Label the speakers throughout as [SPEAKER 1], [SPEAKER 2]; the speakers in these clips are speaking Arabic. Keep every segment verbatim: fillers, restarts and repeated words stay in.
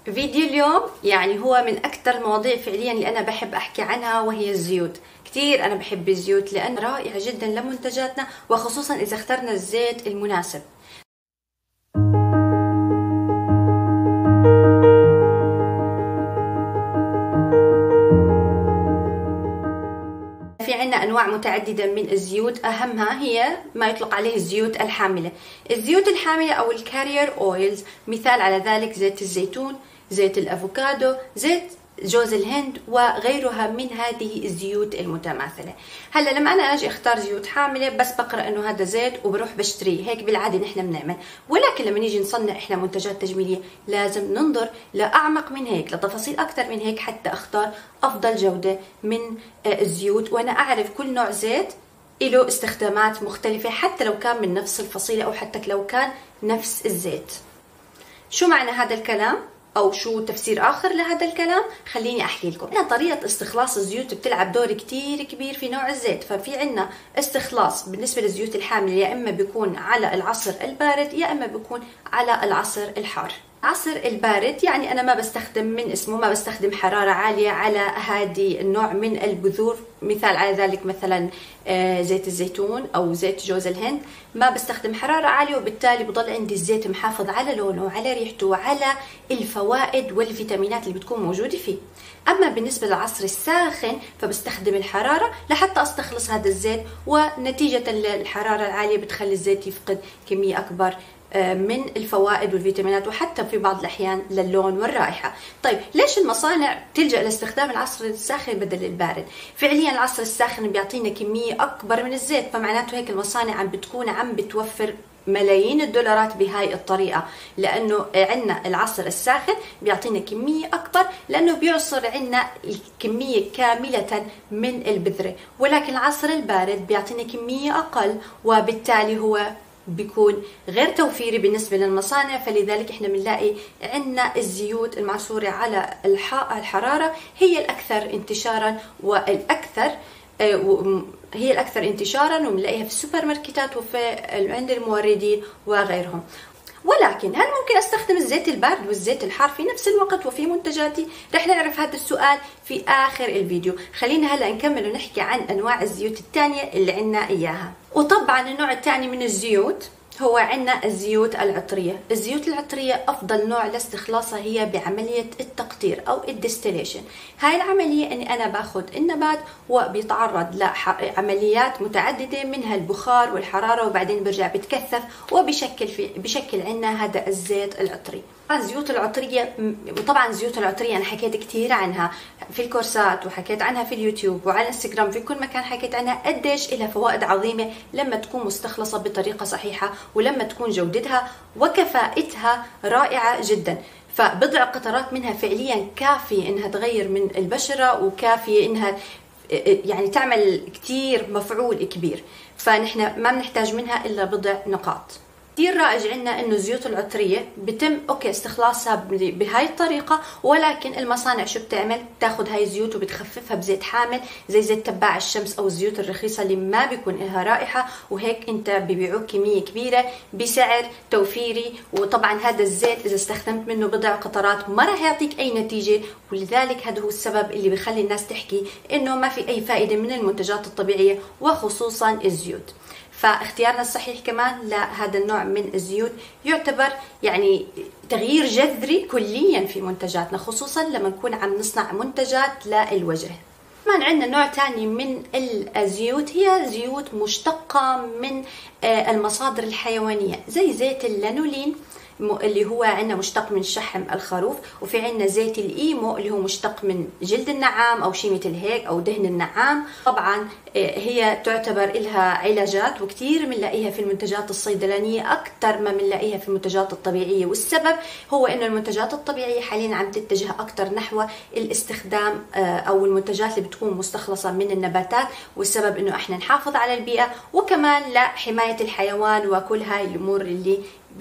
[SPEAKER 1] فيديو اليوم يعني هو من أكثر المواضيع فعليا اللي أنا بحب أحكي عنها، وهي الزيوت. كثير أنا بحب الزيوت لأن رائعة جدا لمنتجاتنا، وخصوصا إذا اخترنا الزيت المناسب. في عنا أنواع متعددة من الزيوت، أهمها هي ما يطلق عليه الزيوت الحاملة. الزيوت الحاملة أو الكارير أويلز، مثال على ذلك زيت الزيتون، زيت الأفوكادو، زيت جوز الهند وغيرها من هذه الزيوت المتماثلة. هلا لما أنا أجي أختار زيوت حاملة بس بقرأ إنه هذا زيت وبروح بشتريه، هيك بالعادة نحن بنعمل. ولكن لما نيجي نصنع إحنا منتجات تجميلية لازم ننظر لأعمق من هيك، لتفاصيل أكثر من هيك، حتى أختار أفضل جودة من الزيوت، وأنا أعرف كل نوع زيت له استخدامات مختلفة، حتى لو كان من نفس الفصيلة أو حتى لو كان نفس الزيت. شو معنى هذا الكلام؟ أو شو تفسير آخر لهذا الكلام؟ خليني أحكي لكم. عندنا طريقة استخلاص الزيوت بتلعب دور كتير كبير في نوع الزيت. ففي عنا استخلاص بالنسبة للزيوت الحاملة، يا إما بيكون على العصر البارد يا إما بيكون على العصر الحار. عصر البارد يعني أنا ما بستخدم من اسمه ما بستخدم حرارة عالية على هذه النوع من البذور، مثال على ذلك مثلا زيت الزيتون أو زيت جوز الهند، ما بستخدم حرارة عالية، وبالتالي بضل عندي الزيت محافظ على لونه وعلى ريحته وعلى الفوائد والفيتامينات اللي بتكون موجودة فيه. أما بالنسبة للعصر الساخن فبستخدم الحرارة لحتى أستخلص هذا الزيت، ونتيجة الحرارة العالية بتخلي الزيت يفقد كمية أكبر من الفوائد والفيتامينات، وحتى في بعض الأحيان للون والرائحة. طيب ليش المصانع تلجأ لاستخدام العصر الساخن بدل البارد؟ فعليا العصر الساخن بيعطينا كمية أكبر من الزيت، فمعناته هيك المصانع عم بتكون عم بتوفر ملايين الدولارات بهاي الطريقة، لأنه عنا العصر الساخن بيعطينا كمية أكبر، لأنه بيعصر عنا الكمية كاملة من البذرة. ولكن العصر البارد بيعطينا كمية أقل، وبالتالي هو بيكون غير توفيري بالنسبة للمصانع. فلذلك احنا بنلاقي عندنا الزيوت المعصورة على الحرارة هي الأكثر انتشارا والأكثر هي الأكثر انتشارا وبنلاقيها في السوبر ماركتات وفي عند الموردين وغيرهم. ولكن هل ممكن استخدم الزيت البارد والزيت الحار في نفس الوقت وفي منتجاتي؟ رح نعرف هذا السؤال في آخر الفيديو. خلينا هلا نكمل ونحكي عن أنواع الزيوت الثانية اللي عنا إياها. وطبعا النوع الثاني من الزيوت هو عنا الزيوت العطرية. الزيوت العطرية أفضل نوع لاستخلاصها هي بعملية التقطير أو الديستيليشن. هاي العملية أني أنا باخذ النبات وبيتعرض لعمليات متعددة، منها البخار والحرارة، وبعدين برجع بتكثف وبشكل في بشكل عنا هذا الزيت العطري. الزيوت العطرية، وطبعا الزيوت العطرية أنا حكيت كثير عنها في الكورسات وحكيت عنها في اليوتيوب وعلى انستغرام، في كل مكان حكيت عنها قديش لها فوائد عظيمة لما تكون مستخلصة بطريقة صحيحة، ولما تكون جودتها وكفاءتها رائعة جدا. فبضع قطرات منها فعليا كافية انها تغير من البشرة، وكافية انها يعني تعمل كثير مفعول كبير. فنحن ما بنحتاج منها الا بضع نقاط. كثير رائج عندنا انه الزيوت العطريه بتم اوكي استخلاصها بهاي الطريقه، ولكن المصانع شو بتعمل؟ بتاخذ هاي الزيوت وبتخففها بزيت حامل زي زيت تباع الشمس او الزيوت الرخيصه اللي ما بيكون لها رائحه، وهيك انت ببيعوك كميه كبيره بسعر توفيري. وطبعا هذا الزيت اذا استخدمت منه بضع قطرات ما راح يعطيك اي نتيجه، ولذلك هذا هو السبب اللي بخلي الناس تحكي انه ما في اي فائده من المنتجات الطبيعيه وخصوصا الزيوت. فاختيارنا الصحيح كمان لهذا النوع من الزيوت يعتبر يعني تغيير جذري كليا في منتجاتنا، خصوصا لما نكون عم نصنع منتجات للوجه. كمان عندنا نوع ثاني من الزيوت، هي زيوت مشتقة من المصادر الحيوانية زي زيت اللانولين اللي هو عندنا مشتق من شحم الخروف، وفي عندنا زيت الايمو اللي هو مشتق من جلد النعام او شيء مثل هيك او دهن النعام. طبعا هي تعتبر لها علاجات وكثير بنلاقيها في المنتجات الصيدلانيه اكثر ما بنلاقيها في المنتجات الطبيعيه، والسبب هو انه المنتجات الطبيعيه حاليا عم تتجه اكثر نحو الاستخدام او المنتجات اللي بتكون مستخلصه من النباتات، والسبب انه احنا نحافظ على البيئه وكمان لحمايه الحيوان وكل هاي الامور اللي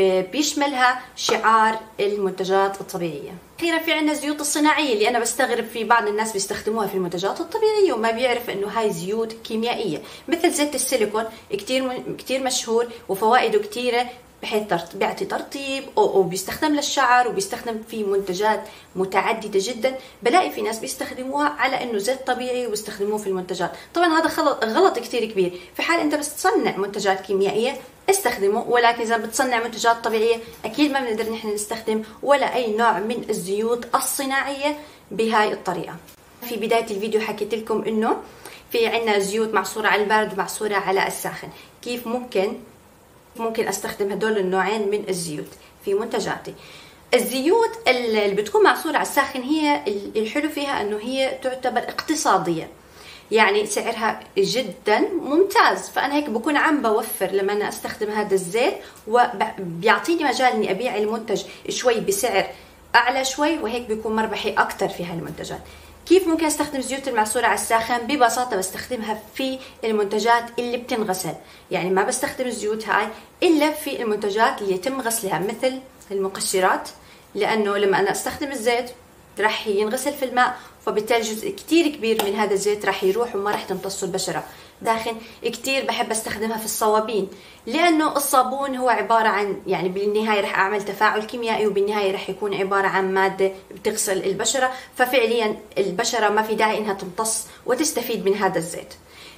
[SPEAKER 1] بيشملها شعار المنتجات الطبيعية. أخيرا في عنا الزيوت الصناعية اللي أنا بستغرب في بعض الناس بيستخدموها في المنتجات الطبيعية وما بيعرف إنه هاي زيوت كيميائية، مثل زيت السيليكون كتير كتير مشهور وفوائده كتيرة، بحيث بيعطي ترطيب او بيستخدم للشعر وبيستخدم في منتجات متعدده جدا. بلاقي في ناس بيستخدموها على انه زيت طبيعي ويستخدموه في المنتجات. طبعا هذا غلط غلط كثير كبير. في حال انت بس تصنع منتجات كيميائيه استخدمه، ولكن اذا بتصنع منتجات طبيعيه اكيد ما بنقدر نحن نستخدم ولا اي نوع من الزيوت الصناعيه بهاي الطريقه. في بدايه الفيديو حكيت لكم انه في عندنا زيوت معصوره على البارد ومعصوره على الساخن. كيف ممكن ممكن استخدم هدول النوعين من الزيوت في منتجاتي؟ الزيوت اللي بتكون معصوره على الساخن هي الحلو فيها انه هي تعتبر اقتصاديه، يعني سعرها جدا ممتاز. فانا هيك بكون عم بوفر لما انا استخدم هذا الزيت، وبيعطيني مجال اني ابيع المنتج شوي بسعر اعلى شوي، وهيك بيكون مربحي اكثر في هالمنتجات. كيف ممكن استخدم الزيوت المعصوره على الساخن؟ ببساطه بستخدمها في المنتجات اللي بتنغسل، يعني ما بستخدم الزيوت هاي الا في المنتجات اللي يتم غسلها مثل المقشرات، لانه لما انا استخدم الزيت راح ينغسل في الماء، فبالتالي جزء كتير كبير من هذا الزيت راح يروح وما راح تمتصه البشره. داخل كتير بحب استخدمها في الصوابين، لانه الصابون هو عباره عن يعني بالنهايه راح اعمل تفاعل كيميائي، وبالنهايه راح يكون عباره عن ماده بتغسل البشره، ففعليا البشره ما في داعي انها تمتص وتستفيد من هذا الزيت.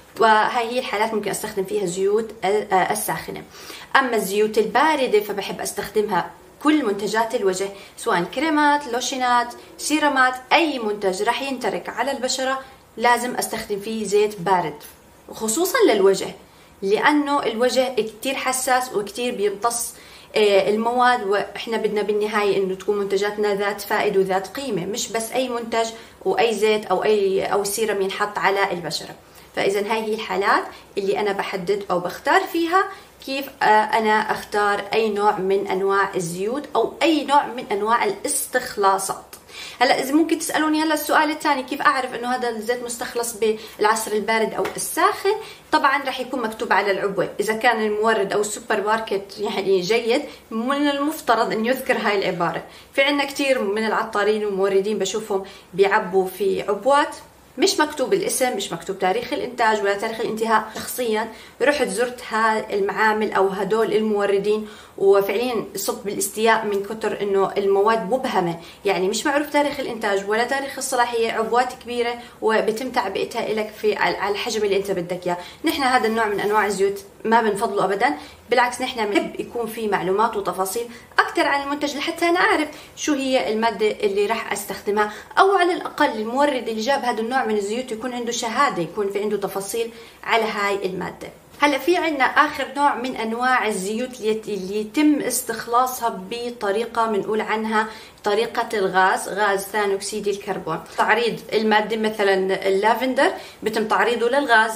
[SPEAKER 1] وهي هي الحالات ممكن استخدم فيها الزيوت الساخنه. اما الزيوت البارده فبحب استخدمها كل منتجات الوجه، سواء كريمات، لوشنات، سيرامات، اي منتج راح ينترك على البشره لازم استخدم فيه زيت بارد، خصوصا للوجه، لانه الوجه كتير حساس وكتير بيمتص المواد، واحنا بدنا بالنهايه انه تكون منتجاتنا ذات فائده وذات قيمه، مش بس اي منتج واي زيت او اي او سيرم ينحط على البشره. فاذا هاي هي الحالات اللي انا بحدد او بختار فيها كيف انا اختار اي نوع من انواع الزيوت او اي نوع من انواع الاستخلاصات. هلا اذا ممكن تسالوني هلا السؤال الثاني، كيف اعرف انه هذا الزيت مستخلص بالعصر البارد او الساخن؟ طبعا راح يكون مكتوب على العبوه، اذا كان المورد او السوبر ماركت يعني جيد من المفترض ان يذكر هاي العباره. في عندنا كثير من العطارين والموردين بشوفهم بيعبوا في عبوات مش مكتوب الاسم، مش مكتوب تاريخ الانتاج ولا تاريخ الانتهاء. شخصيا رحت زرت هاي المعامل او هدول الموردين، وفعليا صرت بالاستياء من كتر انه المواد مبهمه، يعني مش معروف تاريخ الانتاج ولا تاريخ الصلاحيه، عبوات كبيره وبتم تعبئتها لك في على الحجم اللي انت بدك اياه. نحن هذا النوع من انواع الزيوت ما بنفضله ابدا، بالعكس نحن بنحب يكون في معلومات وتفاصيل اكثر عن المنتج لحتى انا اعرف شو هي الماده اللي راح استخدمها، او على الاقل المورد اللي جاب هذا النوع من الزيوت يكون عنده شهاده، يكون في عنده تفاصيل على هاي الماده. هلا في عندنا اخر نوع من انواع الزيوت اللي يتم استخلاصها بطريقه بنقول عنها طريقه الغاز، غاز ثاني اكسيد الكربون. تعريض الماده مثلا اللافندر بيتم تعريضه للغاز،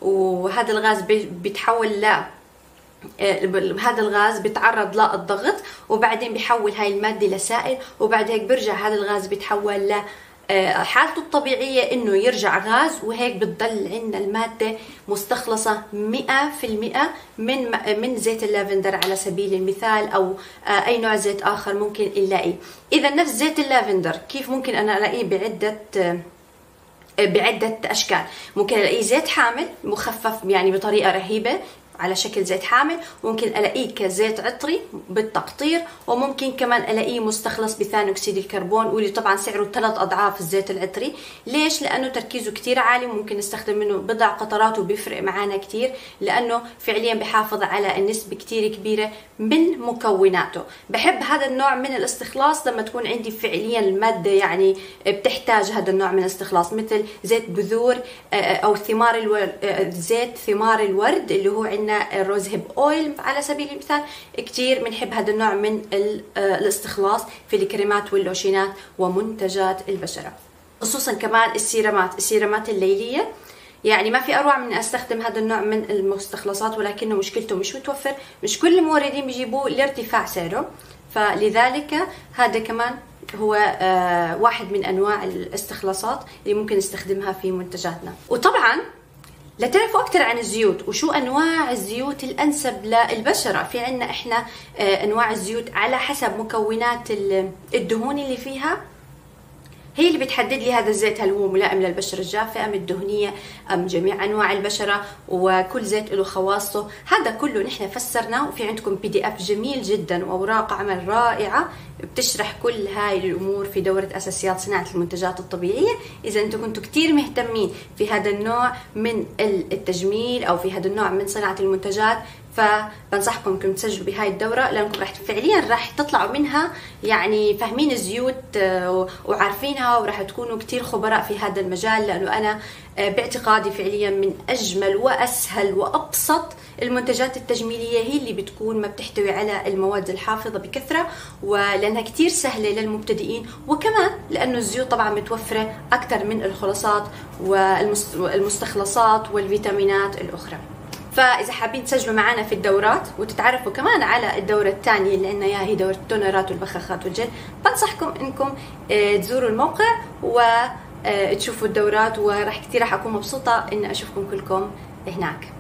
[SPEAKER 1] وهذا الغاز بيتحول ل هذا الغاز بيتعرض للضغط، وبعدين بيحول هاي الماده لسائل، وبعد هيك بيرجع هذا الغاز بيتحول ل حالته الطبيعيه انه يرجع غاز، وهيك بتضل عندنا الماده مستخلصه مئة بالمئة من من زيت اللافندر على سبيل المثال، او اي نوع زيت اخر ممكن نلاقيه. اذا نفس زيت اللافندر كيف ممكن انا الاقيه بعده بعده اشكال؟ ممكن الاقيه زيت حامل مخفف يعني بطريقه رهيبه على شكل زيت حامل، ممكن الاقيه كزيت عطري بالتقطير، وممكن كمان الاقيه مستخلص بثاني اكسيد الكربون، واللي طبعا سعره ثلاث اضعاف الزيت العطري. ليش؟ لانه تركيزه كثير عالي، وممكن نستخدم منه بضع قطرات وبيفرق معنا كثير، لانه فعليا بحافظ على النسبه كثير كبيره من مكوناته. بحب هذا النوع من الاستخلاص لما تكون عندي فعليا الماده يعني بتحتاج هذا النوع من الاستخلاص، مثل زيت بذور او ثمار الورد، زيت ثمار الورد اللي هو عندنا الروز هيب اويل على سبيل المثال. كثير بنحب هذا النوع من الاستخلاص في الكريمات واللوشينات ومنتجات البشره، خصوصا كمان السيرامات، السيرامات الليليه. يعني ما في اروع من استخدم هذا النوع من المستخلصات، ولكنه مشكلته مش متوفر، مش كل الموردين بيجيبوه لارتفاع سعره، فلذلك هذا كمان هو واحد من انواع الاستخلاصات اللي ممكن نستخدمها في منتجاتنا. وطبعا لتعرفوا اكثر عن الزيوت وشو انواع الزيوت الانسب للبشره، في عندنا احنا انواع الزيوت على حسب مكونات الدهون اللي فيها. هي اللي بتحدد لي هذا الزيت هل هو ملائم للبشرة الجافة أم الدهنية أم جميع أنواع البشرة، وكل زيت له خواصه. هذا كله نحن فسرناه، وفي عندكم بي دي اف جميل جدا وأوراق عمل رائعة بتشرح كل هاي الأمور في دورة أساسيات صناعة المنتجات الطبيعية. إذا أنتم كنتوا كتير مهتمين في هذا النوع من التجميل أو في هذا النوع من صناعة المنتجات، فبنصحكم انكم تسجلوا بهاي الدورة، لانكم راح فعليا راح تطلعوا منها يعني فاهمين الزيوت وعارفينها، وراح تكونوا كتير خبراء في هذا المجال. لانه انا باعتقادي فعليا من اجمل واسهل وابسط المنتجات التجميلية هي اللي بتكون ما بتحتوي على المواد الحافظة بكثرة، ولانها كتير سهلة للمبتدئين، وكمان لانه الزيوت طبعا متوفرة اكثر من الخلاصات والمستخلصات والفيتامينات الاخرى. فاذا حابين تسجلوا معنا في الدورات وتتعرفوا كمان على الدوره الثانيه اللي عندنا اياها، هي دوره التونرات والبخاخات والجل، بنصحكم انكم تزوروا الموقع وتشوفوا الدورات، وراح كثير راح اكون مبسوطه ان اشوفكم كلكم هناك.